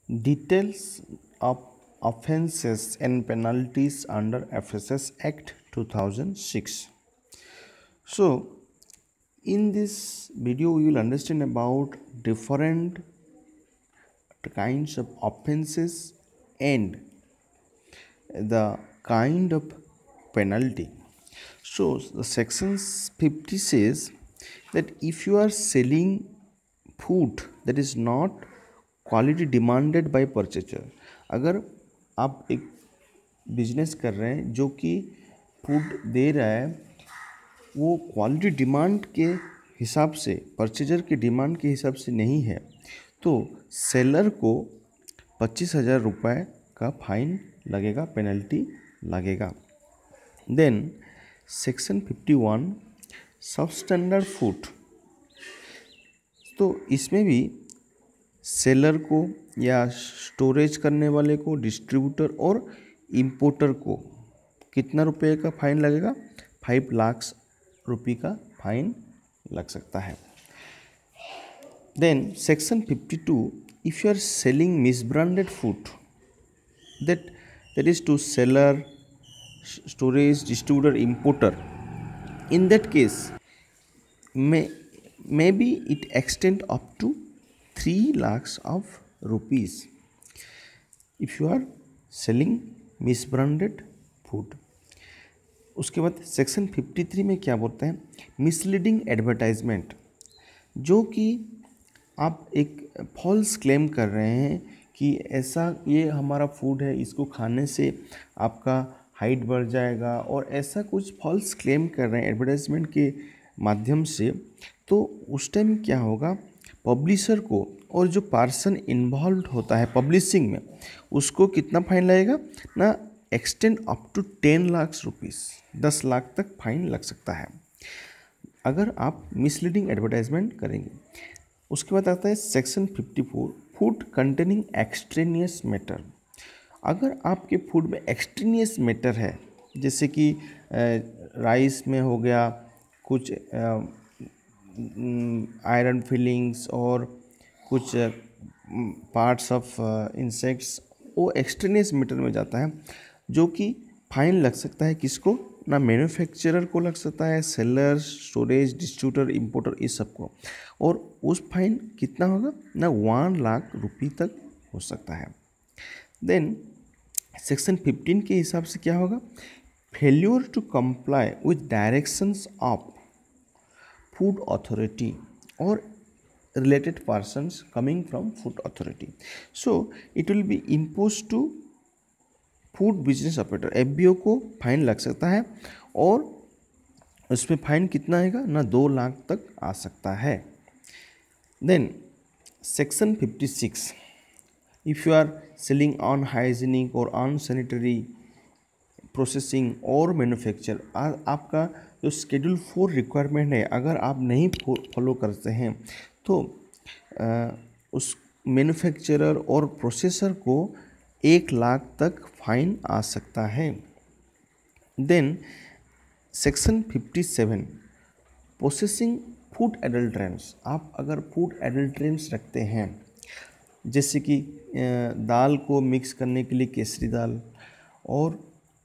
Details of offences and penalties under FSS Act 2006. So, in this video, you will understand about different kinds of offences and the kind of penalty. So, the section 50 says that if you are selling food that is not quality demanded by purchaser, अगर आप एक business कर रहे हैं जो कि food दे रहा है वो क्वालिटी डिमांड के हिसाब से, परचेजर के डिमांड के हिसाब से नहीं है, तो सेलर को 25,000 रुपये का फाइन लगेगा, पेनल्टी लगेगा। देन सेक्शन 51 सबस्टैंडर्ड फूड, तो इसमें भी सेलर को या स्टोरेज करने वाले को, डिस्ट्रीब्यूटर और इंपोर्टर को कितना रुपए का फाइन लगेगा? 5 लाख रुपये का फाइन लग सकता है। Then section 52 if you are selling misbranded food that is to seller, storage, distributor, importer, in that case may be it extend up to 3 lakhs of rupees if you are selling misbranded food। उसके बाद section 53 में क्या बोलते हैं? Misleading advertisement, जो कि आप एक फॉल्स क्लेम कर रहे हैं कि ऐसा ये हमारा फूड है, इसको खाने से आपका हाइट बढ़ जाएगा, और ऐसा कुछ फॉल्स क्लेम कर रहे हैं एडवर्टाइजमेंट के माध्यम से, तो उस टाइम क्या होगा? पब्लिशर को और जो पर्सन इन्वॉल्व होता है पब्लिशिंग में, उसको कितना फाइन लगेगा ना? Extend up to 10 lakh rupees, 10 lakh तक फाइन लग सकता है अगर आप मिसलीडिंग एडवर्टाइजमेंट करेंगे। उसके बाद आता है section 54 food containing extraneous matter. अगर आपके फूड में एक्सट्रेनियस मैटर है, जैसे कि राइस में हो गया कुछ आयरन फिलिंग्स और कुछ पार्ट्स ऑफ इंसेक्ट्स, वो एक्सट्रेनियस मैटर में जाता है, जो कि फाइन लग सकता है किसको ना? मैन्युफैक्चरर को लग सकता है, सेलर, स्टोरेज, डिस्ट्रीब्यूटर, इंपोर्टर, इस सब को, और उस फाइन कितना होगा ना? 1 लाख रुपये तक हो सकता है। देन सेक्शन 15 के हिसाब से क्या होगा? Failure to comply with directions of food authority or related persons coming from food authority, so it will be imposed to food business operator, FBO को फाइन लग सकता है, और उसमें फाइन कितना आएगा ना? 2 लाख तक आ सकता है। Then section 56 if you are selling unhygienic और अनसैनिटरी प्रोसेसिंग और मैन्युफैक्चर, आपका जो शेड्यूल 4 रिक्वायरमेंट है अगर आप नहीं फॉलो करते हैं तो उस मैन्युफैक्चरर और प्रोसेसर को 1 लाख तक फाइन आ सकता है। Then section 57 processing food adulterants, आप अगर फूड एडल्ट्रेंट्स रखते हैं, जैसे कि दाल को मिक्स करने के लिए केसरी दाल और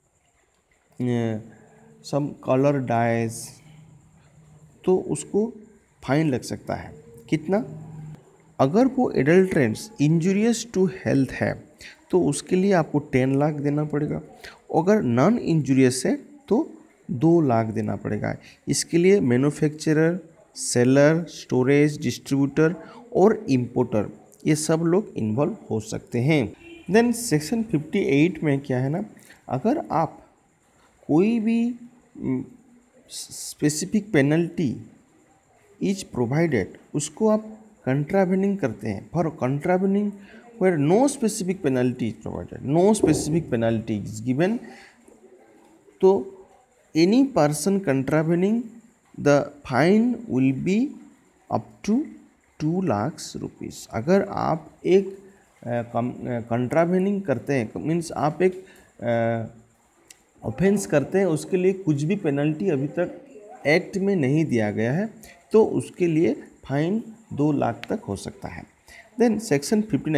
सम कलर डाइज, तो उसको फाइन लग सकता है कितना? अगर वो एडल्ट्रेंट्स इंजूरियस टू हेल्थ है तो उसके लिए आपको 10 लाख देना पड़ेगा, अगर नॉन इंजूरियस है तो 2 लाख देना पड़ेगा। इसके लिए मैन्युफैक्चरर, सेलर, स्टोरेज, डिस्ट्रीब्यूटर और इंपोर्टर, ये सब लोग इन्वॉल्व हो सकते हैं। देन सेक्शन 58 में क्या है ना? अगर आप कोई भी स्पेसिफिक पेनल्टी इज प्रोवाइडेड, उसको आप कंट्रावेनिंग करते हैं, for contravening where no specific penalty is provided, no specific penalty is given, तो any person contravening the fine will be up to 2 lakh rupees. अगर आप एक कंट्रावेनिंग करते हैं, मीन्स आप एक ऑफेंस करते हैं, उसके लिए कुछ भी पेनल्टी अभी तक एक्ट में नहीं दिया गया है, तो उसके लिए फाइन 2 लाख तक हो सकता है। Then section 59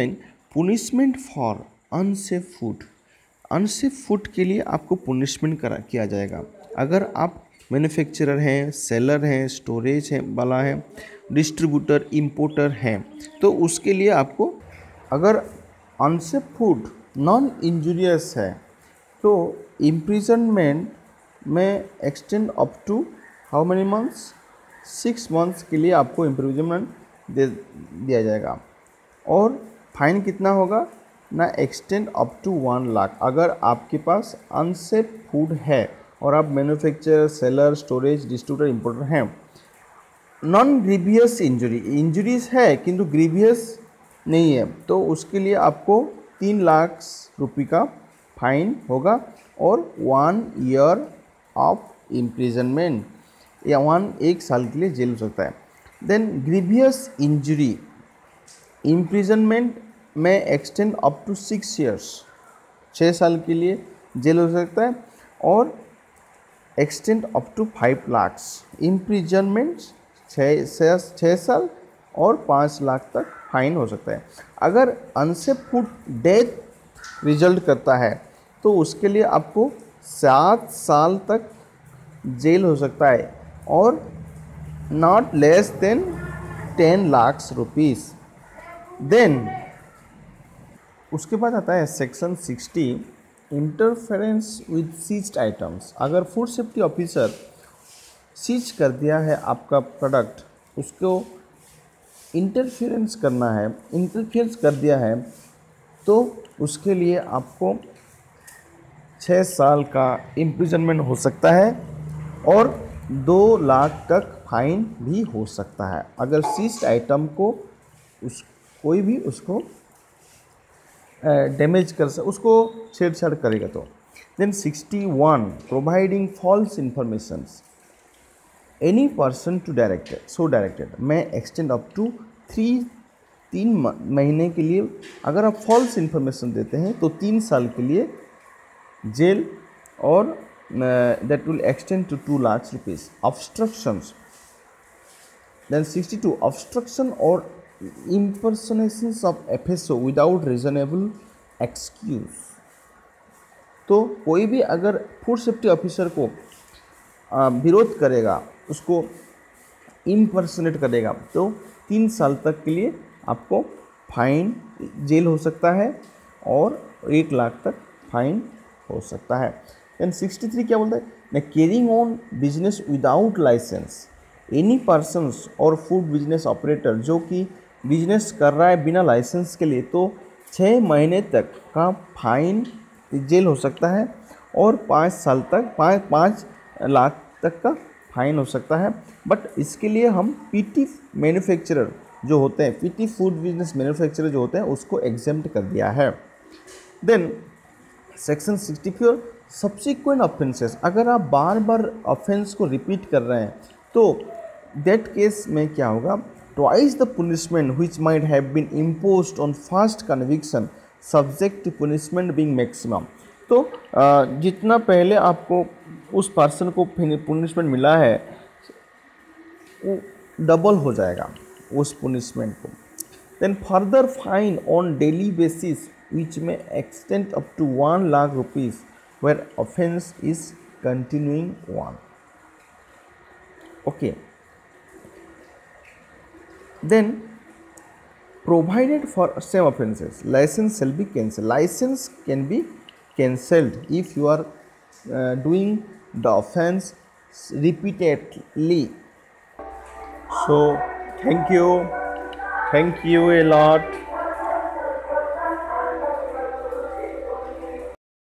punishment for unsafe food, unsafe food के लिए आपको पुनिशमेंट किया जाएगा। अगर आप मैन्युफैक्चरर हैं, सेलर हैं, स्टोरेज है वाला है, डिस्ट्रीब्यूटर, इंपोर्टर हैं, तो उसके लिए आपको, अगर अनसेफ फूड नॉन इंजूरियस है तो इम्प्रिजनमेंट में extend up to how many months, 6 months के लिए आपको इम्प्रिजनमेंट दिया जाएगा। और फाइन कितना होगा ना, एक्सटेंड अप टू 1 लाख। अगर आपके पास अनसेफ फूड है और आप manufacturer, seller, storage, distributor, importer हैं, नॉन ग्रीवियस इंजरीज है किंतु ग्रीवियस नहीं है, तो उसके लिए आपको 3 लाख रुपये का फाइन होगा और 1 ईयर ऑफ इम्प्रिजनमेंट, या 1 साल के लिए जेल हो सकता है। देन ग्रीवियस इंजरी, इम्प्रिजनमेंट में एक्सटेंड अप टू 6 ईयर्स, 6 साल के लिए जेल हो सकता है, और extend up to 5 lakh, imprisonment 6 साल और 5 लाख तक फाइन हो सकता है। अगर अनसेफ फूड डेथ रिजल्ट करता है तो उसके लिए आपको 7 साल तक जेल हो सकता है और not less than 10 lakh rupees. Then उसके बाद आता है section 60, interference with seized items. अगर फूड सेफ्टी ऑफिसर सीज कर दिया है आपका प्रोडक्ट, उसको इंटरफेरेंस करना है, इंटरफेरेंस कर दिया है, तो उसके लिए आपको 6 साल का इम्प्रिजनमेंट हो सकता है और 2 लाख तक फाइन भी हो सकता है अगर सीज्ड आइटम को कोई भी उसको डैमेज उसको छेड़छाड़ करेगा तो। Then 61, providing false informations, any person to directed में एक्सटेंड अप टू 3 महीने के लिए। अगर आप फॉल्स इंफॉर्मेशन देते हैं तो 3 साल के लिए जेल और that will extend to 2 lakh rupees. Obstructions, then 62, obstruction और impersonations of FSO without reasonable excuse। तो कोई भी अगर फूड सेफ्टी ऑफिसर को विरोध करेगा, उसको इम्पर्सनेट करेगा, तो 3 साल तक के लिए आपको फाइन, जेल हो सकता है और 1 लाख तक फाइन हो सकता है। देन 63 क्या बोलता है ना, carrying on business without license, any persons और फूड बिजनेस ऑपरेटर जो कि बिजनेस कर रहा है बिना लाइसेंस के लिए, तो 6 महीने तक का फाइन, जेल हो सकता है और 5 साल तक 5 लाख तक का फाइन हो सकता है। बट इसके लिए हम पीटी मैन्युफैक्चरर जो होते हैं, पीटी फूड बिजनेस मैन्युफैक्चरर जो होते हैं, उसको एग्जेम्प्ट कर दिया है। Then section 64, subsequent offences. अगर आप बार बार ऑफेंस को रिपीट कर रहे हैं तो दैट केस में क्या होगा, twice the punishment which might have been imposed on first conviction subject to punishment being maximum। तो जितना पहले आपको उस पर्सन को पुनिशमेंट मिला है वो डबल हो जाएगा उस पुनिशमेंट को। Then further fine on daily basis which में extend up to 1 lakh rupees where offence is continuing one. Okay, then provided for same offenses license shall be cancelled। License can be cancelled if you are doing the offense repeatedly। So thank you a lot।